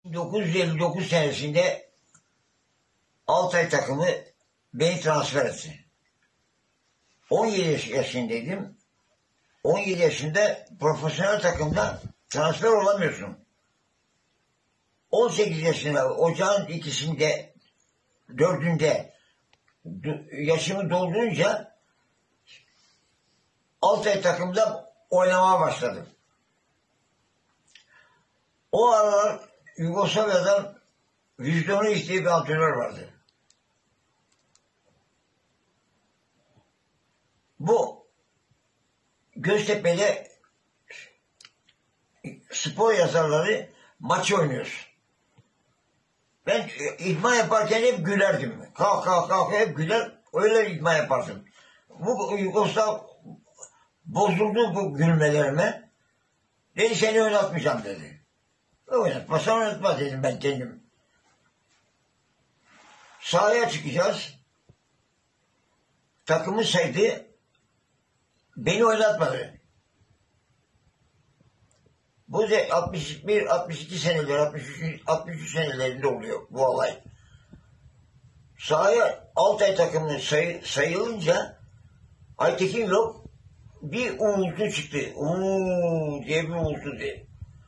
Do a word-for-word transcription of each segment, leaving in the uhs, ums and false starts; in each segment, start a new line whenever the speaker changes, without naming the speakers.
bin dokuz yüz elli dokuz senesinde Altay takımı beni transfer etti. on yedi yaşındaydım. on yedi yaşında profesyonel takımda transfer olamıyorsun. on sekiz yaşında ocağın ikisinde, dördünde yaşımı doldurunca Altay takımda oynamaya başladım. O aralar Yugoslavya'dan Vicdan'ı isteyen bir antrenör vardı. Bu Göztepe'de spor yazarları maç oynuyoruz. Ben idman yaparken hep gülerdim. Kalk kalk kalk hep güler, öyle idman yapardım. Bu Yugoslav bozuldu bu gülmelerime. Dedi seni oynatmayacağım dedi. Oynatmasan oynatma dedim ben kendim. Sahaya çıkacağız. Takımı saydı. Beni oynatmadı. Bu da altmış bir altmış iki seneler, altmış üç, altmış üç senelerinde oluyor bu olay. Sahaya Altay takımı say, sayılınca Aytekin yok. Bir uğultu çıktı. Uuu diye bir uğultu diye.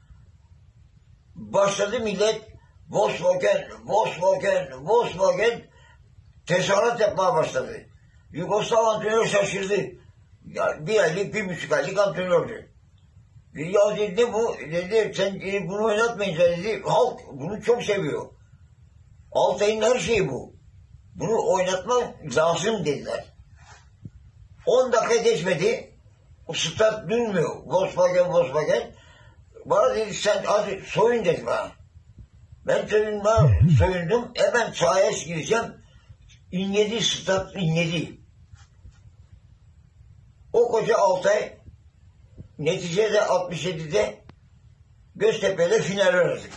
Başladı millet Volkswagen, Volkswagen, Volkswagen tezahürat yapmaya başladı. Yugoslav antrenör şaşırdı. Ya bir aylık, bir buçuk aylık antrenördü. Ya dedi ne bu? Dedi sen bunu oynatmayınca dedi halk bunu çok seviyor. Altay'ın her şeyi bu. Bunu oynatmak lazım dediler. on dakika geçmedi. O stat durmuyor. Volkswagen, Volkswagen. Bana dedi sen hadi soyun dedi bana. Ben soyunma, soyundum. Hemen sahaya gireceğim. İnledi stat, inledi. O koca Altay neticede altmış yedide Göztepe'yle final oynadık.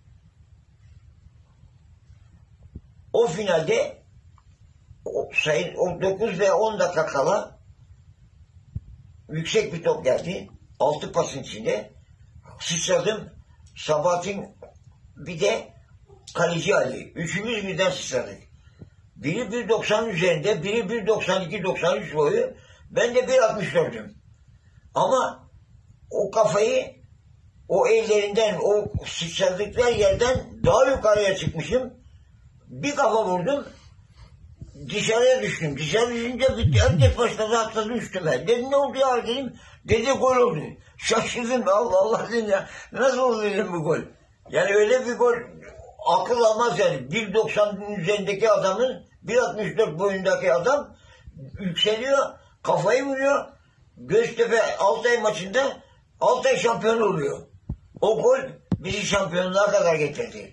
O finalde o, sayın, o dokuz ve on dakika kala yüksek bir top geldi. Altı pasın içinde. Sıçradım. Sabahattin bir de kaleci Ali. Üçümüz birden sıçradık. Biri bir doksan üzerinde, biri bir doksan iki doksan üç boyu. Ben de bir altmış dördüm. Ama o kafayı o ellerinden, o sıçradıkları yerden daha yukarıya çıkmışım. Bir kafa vurdum. Dışarıya düştüm. Dışarı düşünce bitti. Herkes başladı atladı üstüme. Dedim ne oldu ya dedim. Dedi gol oldu. Şaşırdım. Allah Allah dedim ya. Nasıl oldu dedim bu gol. Yani öyle bir gol akıl almaz yani. bir doksanın üzerindeki adamın bir altmış dört boyundaki adam yükseliyor. Kafayı vuruyor. Göztepe Altay maçında Altay şampiyon oluyor. O gol bizi şampiyonluğa kadar getirdi.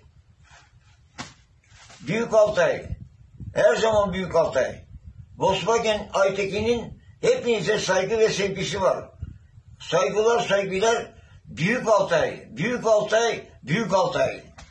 Büyük Altay. Her zaman Büyük Altay. Volkswagen Aytekin'in hepinize saygı ve sevgisi var. Saygılar saygılar Büyük Altay. Büyük Altay. Büyük Altay.